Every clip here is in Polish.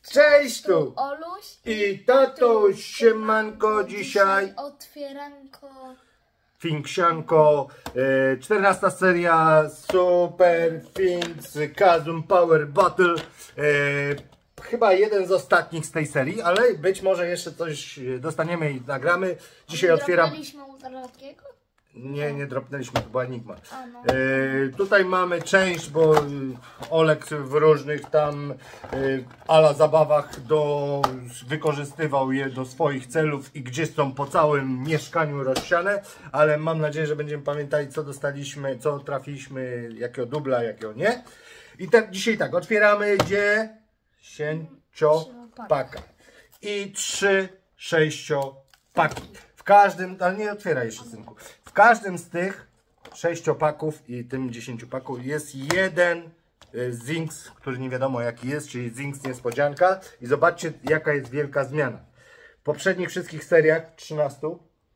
Cześć tu! Oluś I tatuś, siemanko dzisiaj. Otwieranko. Finksianko, 14 seria Super Finks Kazum Power Battle. Chyba jeden z ostatnich z tej serii, ale być może jeszcze coś dostaniemy i nagramy. Dzisiaj otwieram. Ultrarzadkiego? Nie dropnęliśmy, to była Enigma. No. Tutaj mamy część, bo Olek w różnych tam ala zabawach wykorzystywał je do swoich celów i gdzieś są po całym mieszkaniu rozsiane, ale mam nadzieję, że będziemy pamiętali, co dostaliśmy, co trafiliśmy, jakiego dubla, jakiego nie. I tak dzisiaj tak, otwieramy 10-paka i 3 6-paki. W każdym, ale nie otwieraj jeszcze, synku. W każdym z tych 6-paków i tym 10-paku jest jeden Zinx, który nie wiadomo jaki jest, czyli Zinx niespodzianka. I zobaczcie, jaka jest wielka zmiana. W poprzednich wszystkich seriach, 13,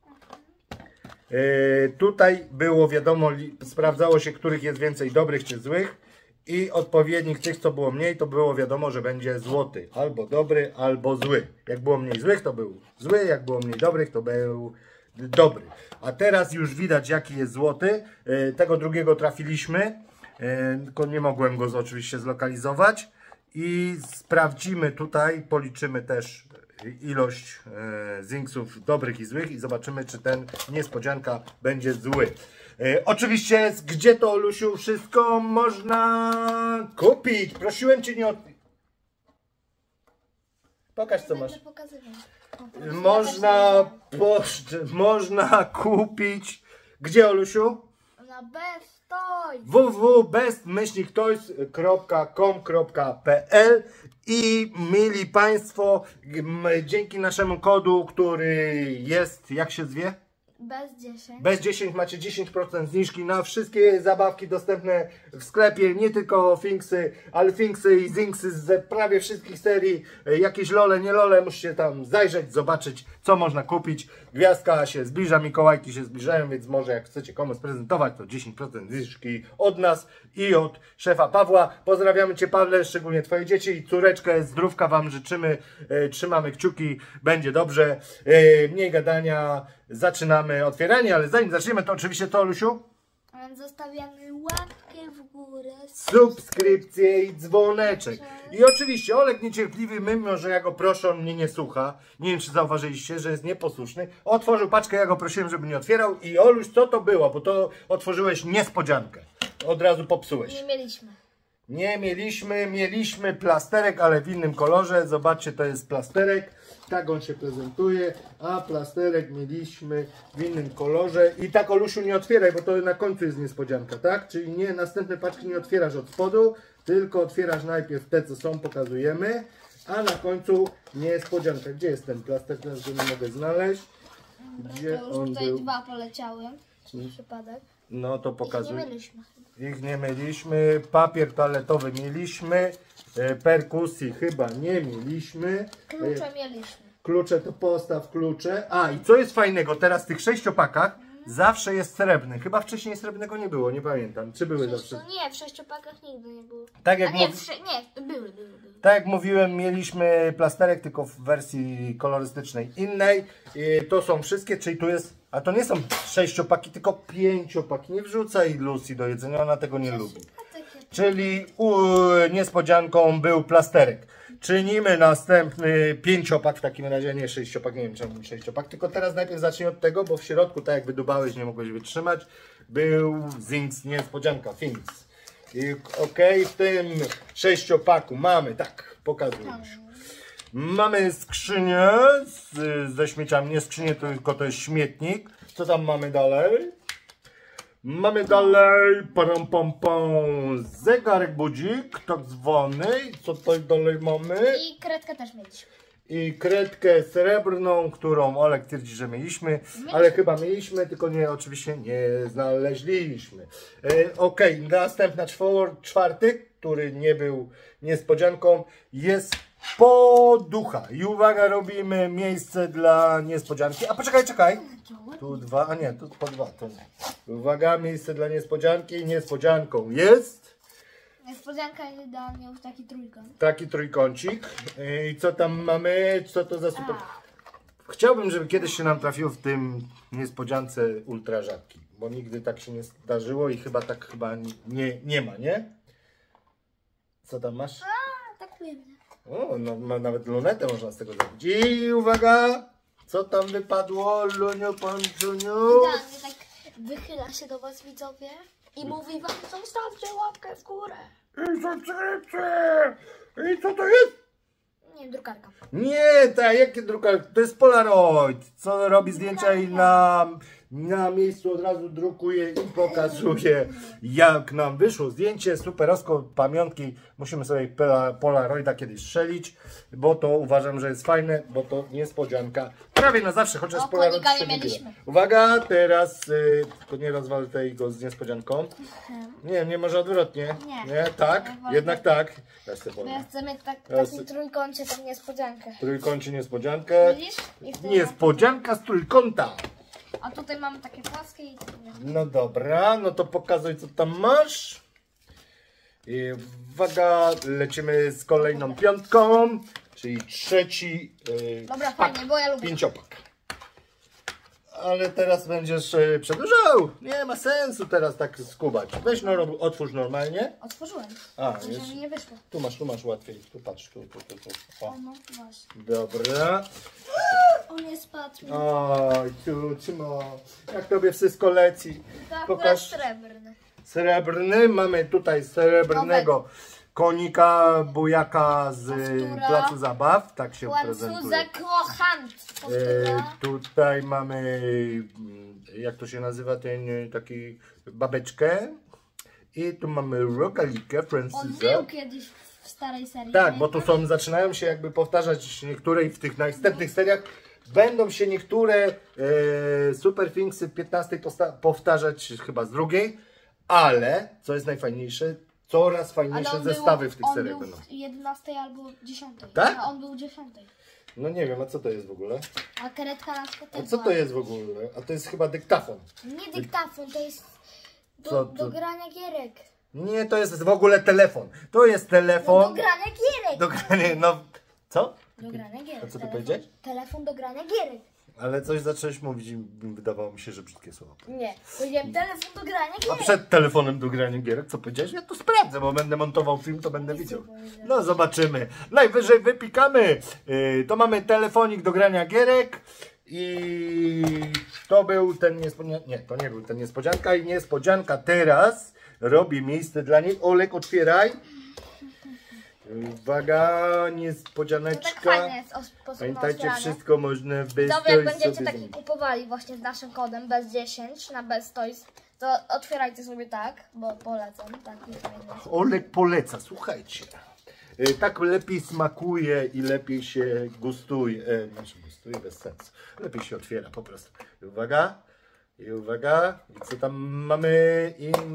tutaj było wiadomo, sprawdzało się, których jest więcej dobrych czy złych. I odpowiednik tych, co było mniej, to było wiadomo, że będzie złoty. Albo dobry, albo zły. Jak było mniej złych, to był zły. Jak było mniej dobrych, to był dobry. A teraz już widać, jaki jest złoty. Tego drugiego trafiliśmy. Tylko nie mogłem go oczywiście zlokalizować. I sprawdzimy tutaj, policzymy też ilość zinksów dobrych i złych. I zobaczymy, czy ten niespodzianka będzie zły. Oczywiście, gdzie to, Olusiu, wszystko można kupić. Prosiłem Cię nie od... Pokaż, co masz. Można kupić. Gdzie, Olusiu? Na Best Toys. www.bestmyślniktoys.com.pl. I mili Państwo, dzięki naszemu kodu, który jest, jak się zwie? Bez 10 macie 10% zniżki na wszystkie zabawki dostępne w sklepie, nie tylko Finksy, ale Finksy i Zinksy z prawie wszystkich serii. Jakieś lole, nie lole, musicie tam zajrzeć, zobaczyć, co można kupić. Gwiazdka się zbliża, Mikołajki się zbliżają, więc może jak chcecie komuś prezentować, to 10% zniżki od nas i od szefa Pawła. Pozdrawiamy Cię, Pawle, szczególnie Twoje dzieci i córeczkę, zdrówka Wam życzymy, trzymamy kciuki, będzie dobrze, mniej gadania. Zaczynamy otwieranie, ale zanim zaczniemy, to oczywiście to, Olusiu, zostawiamy łapkę w górę, subskrypcję i dzwoneczek. I oczywiście Olek niecierpliwy, mimo że ja go proszę, on mnie nie słucha. Nie wiem, czy zauważyliście, że jest nieposłuszny. Otworzył paczkę, ja go prosiłem, żeby nie otwierał. I Oluś, co to było? Bo to otworzyłeś niespodziankę. Od razu popsułeś. Mieliśmy plasterek, ale w innym kolorze. Zobaczcie, to jest plasterek. Tak on się prezentuje, a plasterek mieliśmy w innym kolorze. I tak, Olusiu, nie otwieraj, bo to na końcu jest niespodzianka, tak? Czyli nie, następne paczki nie otwierasz od spodu, tylko otwierasz najpierw te, co są, pokazujemy, a na końcu niespodzianka. Gdzie jest ten plaster, teraz go nie mogę znaleźć? Gdzie to już on tutaj był? dwa poleciały, przez przypadek. No to pokazuj. Ich nie mieliśmy. Papier toaletowy mieliśmy. Perkusji chyba nie mieliśmy. Klucze mieliśmy. Klucze to postaw klucze. A i co jest fajnego, teraz w tych 6-pakach zawsze jest srebrny. Chyba wcześniej srebrnego nie było, nie pamiętam. Czy były zawsze? Nie, w 6-pakach nigdy nie było. Tak jak były. Tak jak mówiłem, mieliśmy plasterek, tylko w wersji kolorystycznej innej. To są wszystkie, czyli tu jest... A to nie są 6-paki, tylko 5-paki. Nie wrzucaj Lucy do jedzenia, ona tego nie lubi. Czyli niespodzianką był plasterek. Czynimy następny 5-pak, w takim razie nie 6-pak, nie wiem czemu 6-pak, tylko teraz najpierw zacznij od tego, bo w środku, tak jak wydubałeś, nie mogłeś wytrzymać, był Zinx niespodzianka, Finks. Okej, w tym 6-paku mamy, tak, pokazuję już. Mamy skrzynię ze śmieciami, nie skrzynię, tylko to jest śmietnik. Co tam mamy dalej? Mamy dalej zegarek budzik, tak zwany. Co tutaj dalej mamy? I kredkę też mieliśmy. I kredkę srebrną, którą Olek twierdzi, że mieliśmy, ale chyba mieliśmy, tylko nie, oczywiście nie znaleźliśmy. Okej, następna czwarty, który nie był niespodzianką, jest poducha. I uwaga, robimy miejsce dla niespodzianki. A poczekaj. Tu dwa, a nie, tu po dwa. To nie. Uwaga, miejsce dla niespodzianki. Niespodzianką jest Niespodzianka jest idealnie już taki trójkąt. Taki trójkącik. I co tam mamy? Co to za super... Chciałbym, żeby kiedyś się nam trafił w tym niespodziance ultra rzadki, bo nigdy tak się nie zdarzyło i chyba tak nie ma, nie? Co tam masz? Atakujemy. O, no, nawet lunetę można z tego zrobić. I uwaga! Co tam wypadło, Lunio, Pancuniu? Idealnie tak wychyla się do was widzowie i mówi wam, zostawcie łapkę w górę. I co to jest? Nie wiem, drukarka. Nie, jakie drukarka? To jest Polaroid. Co robi zdjęcia i na miejscu od razu drukuje i pokazuje, jak nam wyszło zdjęcie. Superowsko, pamiątki. Musimy sobie Polaroida kiedyś strzelić, bo to uważam, że jest fajne, bo to niespodzianka. Prawie na zawsze, chociaż O, Polaroid konika nie się mieliśmy. Uwaga, teraz tylko nie rozwal tego z niespodzianką. Nie, może odwrotnie. Nie. Tak? Jednak tak. Bo ja chcę mieć w takim trójkącie tą niespodziankę. W trójkącie niespodziankę. Widzisz? I w tym Niespodzianka z trójkąta. A tutaj mamy takie płaskie i... No dobra, no to pokazuj, co tam masz. I uwaga, lecimy z kolejną piątką, czyli trzeci Dobra, pak, fajnie, bo ja lubię. pięciopak. Ale teraz będziesz przedłużał. Nie ma sensu teraz tak skubać. Weź otwórz normalnie. Otworzyłem. A, Może jest. mi nie wyszło. Tu masz łatwiej. Tu patrz, tu. O. O, no właśnie. Dobra. On nie spadł. Oj, tu trzyma. Jak tobie wszystko leci. Tak, Pokaż. srebrny. Srebrny. Mamy tutaj srebrnego konika, bujaka z Powtóra. placu zabaw. Tak się prezentuje. Łańcuza kochant. Tutaj mamy, jak to się nazywa, ten taki babeczkę. I tu mamy rogalikę On Francuza. był kiedyś w starej serii. Tak, bo tu zaczynają się jakby powtarzać niektóre i w tych następnych seriach będą się niektóre Super Thingsy 15 powtarzać chyba z drugiej, ale co jest najfajniejsze, coraz fajniejsze zestawy w tych seriach on będą. był w 11 albo 10. Tak? A on był w 10. No nie wiem, a co to jest w ogóle? A karetka na przykład A też co była. to jest w ogóle? A to jest chyba dyktafon. Nie dyktafon, to jest Co do to? grania gierek. Nie, to jest w ogóle telefon. To jest telefon. Do grania gierek. Do grania, no. Co? Do grania gierek. A co ty Telefon- powiedziałeś? Telefon do grania gierek. Ale coś zacząłeś mówić i wydawało mi się, że brzydkie słowo. Nie, powiedziałem telefon do grania A gierek. przed telefonem do grania gierek, co powiedziałeś? Ja to sprawdzę, bo będę montował film, to będę widział. No zobaczymy. Najwyżej wypikamy. To mamy telefonik do grania gierek. I to był ten niespodzianka. Nie, to nie był ten niespodzianka. I niespodzianka teraz robi miejsce dla niej. Olek, otwieraj. Uwaga, To tak niespodzianeczka. fajnie jest Pamiętajcie, wszystko można bez Dobra, jak będziecie taki kupowali właśnie z naszym kodem bez10 na BestToys, to otwierajcie sobie tak, bo polecam. Taki fajny. Olek poleca, słuchajcie. Tak lepiej smakuje i lepiej się gustuje. Znaczy gustuje bez sensu. Lepiej się otwiera po prostu. I uwaga. I co tam mamy?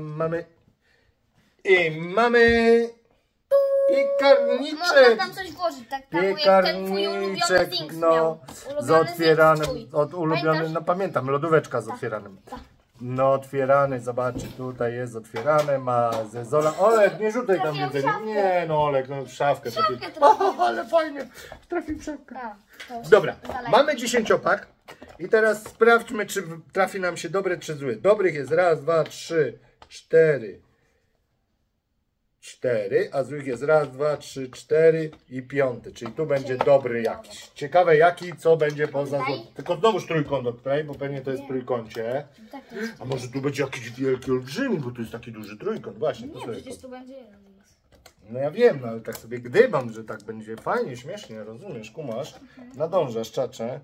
I mamy piekarniczek. Można tam coś włożyć, tak? Jak ten twój ulubiony Piekarniczek, Things no, miał. z otwieranym, Pamiętasz? no pamiętam, lodóweczka z otwieranym. Tak. No otwierany, zobaczcie, tutaj jest otwierane, ma zezola. Olek, nie rzucaj tam Trafiłem w jedzenia. szafkę. Nie no Olek, no w szafkę trafił. trafiłem. O, ale fajnie, trafił w szafkę. A, to już Dobra, zależy. mamy 10-pak i teraz sprawdźmy, czy trafi nam się dobry, czy zły. Dobrych jest raz, dwa, trzy, cztery, a złych jest raz, dwa, trzy, cztery i piąty, czyli tu będzie dobry jakiś. Ciekawe jaki, co będzie poza złotym. Tylko znowuż trójkąt odklej, bo pewnie to jest w trójkącie. Tak to jest. A może tu będzie jakiś wielki, olbrzymi, bo tu jest taki duży trójkąt, właśnie. to Nie, sobie przecież tu będzie jeden. No ja wiem, no ale tak sobie gdybam, że tak będzie fajnie, śmiesznie, rozumiesz, kumasz, nadążasz, czacze.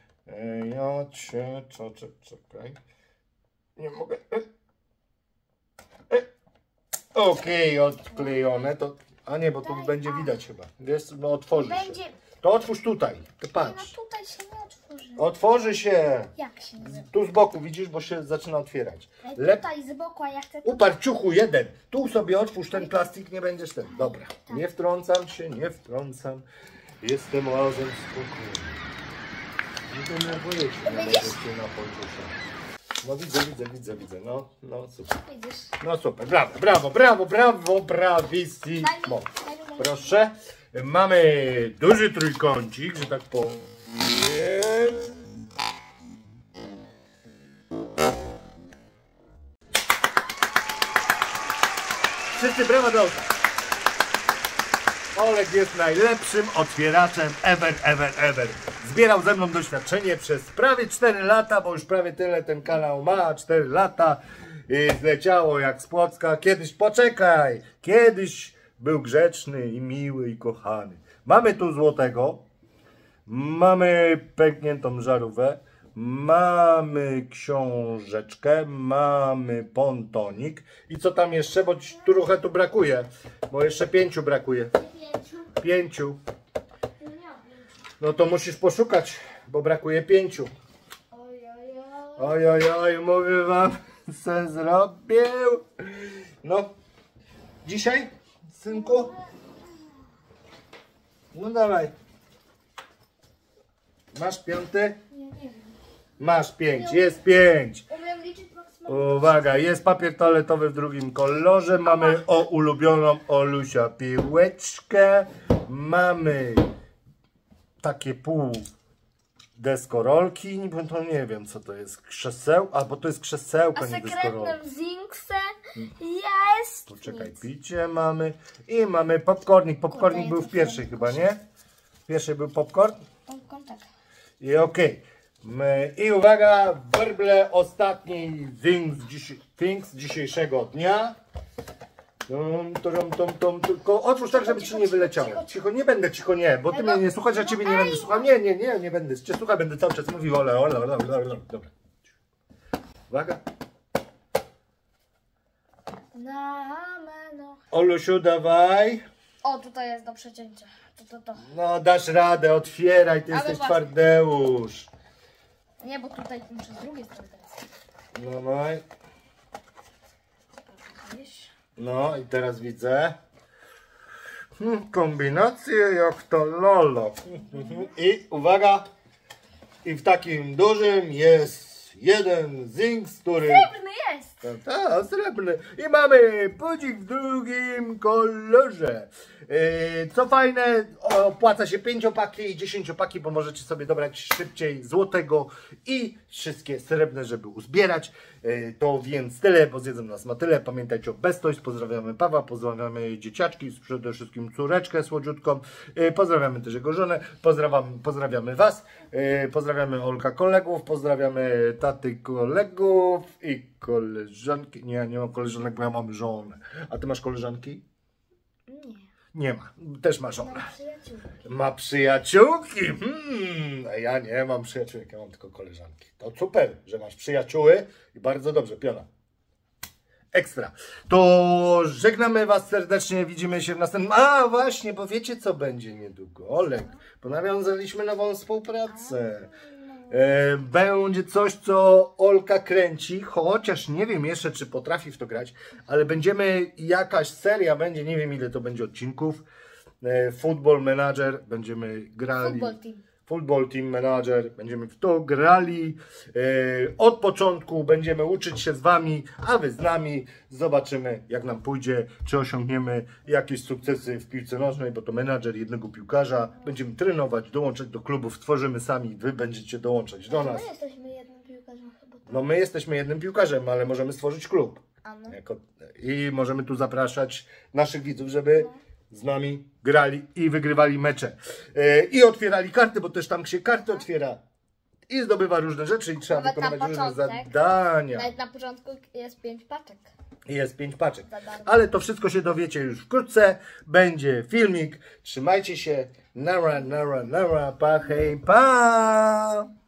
Czekaj. Nie mogę. Okej, odklejone, to... A nie, bo tu będzie widać chyba. Wiesz, no otworzy się. Będzie. To otwórz tutaj, to No patrz. tutaj się nie otworzy. Otworzy się. Jak się nazywa? Tu z boku, widzisz, bo się zaczyna otwierać. Tutaj z boku, a ja chcę tu. Uparł ciuchu jeden. Tu sobie otwórz ten plastik, nie będziesz ten. Dobra. Nie wtrącam się, nie wtrącam. Jestem oazem spokoju. Nie denerwuję się na Polsce. No widzę. No super. Widzisz? No super, brawo, brawissimo. Daj mi Proszę. Mamy duży trójkącik, że tak powiem. Wszyscy brawa dla Olka. Olek jest najlepszym otwieraczem ever. Zbierał ze mną doświadczenie przez prawie 4 lata, bo już prawie tyle ten kanał ma, 4 lata. I zleciało jak z Płocka. Kiedyś był grzeczny i miły i kochany. Mamy tu złotego, mamy pękniętą żarówkę, mamy książeczkę, mamy pontonik i co tam jeszcze, bo trochę tu brakuje, bo jeszcze 5 brakuje. 5. No to musisz poszukać, bo brakuje 5. Oj, mówię wam, co zrobił. No, dzisiaj, synku? No dawaj. Masz 5? Nie wiem. Masz 5, jest 5. Umiem liczyć Uwaga, jest papier toaletowy w drugim kolorze. Mamy ulubioną Olusia piłeczkę. Mamy takie pół deskorolki. To nie wiem co to jest. Bo to jest krzesełko, A nie deskorolka. sekretnym Zinksem jest. Poczekaj, nic. picie mamy. I mamy popcornik. Popcornik Kurde, był w pierwszej chyba, nie? W pierwszej był popcorn. Tak. I okej. I uwaga, werble ostatni things dzisiejszego dnia. Tylko otwórz tak, żeby ci nie wyleciało. Cicho, nie będę cicho, nie, bo ty mnie nie słuchasz, ja ciebie nie będę słuchał. Nie będę cię słuchał, będę cały czas mówił, ole. Dobra. Uwaga. Olusiu, dawaj. O, tutaj jest do przecięcia. To. No, dasz radę, otwieraj, ty Ale jesteś właśnie. twardeusz. Nie, bo tutaj muszę z drugiej strony teraz. Dawaj. Widzisz? No i teraz widzę. Kombinacje jak to lolo. I uwaga. I w takim dużym jest jeden Zinks, który... Srebrny jest! Tak, srebrny. I mamy budzik w drugim kolorze. Co fajne, opłaca się 5-paki i 10-paki, bo możecie sobie dobrać szybciej złotego i wszystkie srebrne, żeby uzbierać. To więc tyle, bo zjedzą nas ma tyle. Pamiętajcie o Best Toys. Pozdrawiamy Pawła, pozdrawiamy dzieciaczki, przede wszystkim córeczkę słodziutką. Pozdrawiamy też jego żonę. Pozdrawiamy was. Pozdrawiamy Olka kolegów, pozdrawiamy taty kolegów i koleżanki. Nie, nie mam koleżanek, bo ja mam żonę. A ty masz koleżanki? Nie. Nie ma. Też ma żonę. Mam przyjaciółki. Ma przyjaciółki. A ja nie mam przyjaciółek, ja mam tylko koleżanki. To super, że masz przyjacióły i bardzo dobrze, piona. Ekstra. To żegnamy was serdecznie, widzimy się w następnym... A właśnie, bo wiecie co będzie niedługo, Olek, bo nawiązaliśmy nową współpracę. Będzie coś, co Olka kręci, chociaż nie wiem jeszcze, czy potrafi w to grać, ale jakaś seria będzie, nie wiem ile to będzie odcinków. Football Manager, będziemy grali. Football Team Manager, będziemy w to grali. Od początku będziemy uczyć się z wami, a wy z nami. Zobaczymy, jak nam pójdzie, czy osiągniemy jakieś sukcesy w piłce nożnej, bo to menadżer jednego piłkarza. Będziemy trenować, dołączać do klubów, stworzymy sami, wy będziecie dołączać do nas. My jesteśmy jednym piłkarzem chyba. No my jesteśmy jednym piłkarzem, ale możemy stworzyć klub. No. I możemy tu zapraszać naszych widzów, żeby z nami grali i wygrywali mecze. I otwierali karty, bo też tam się karty otwiera. I zdobywa różne rzeczy i trzeba Nawet wykonywać różne początek. zadania. Nawet na początku jest 5 paczek. I jest 5 paczek. Za darmo. Ale to wszystko się dowiecie już wkrótce. Będzie filmik. Trzymajcie się. Nara, pa, hej, pa!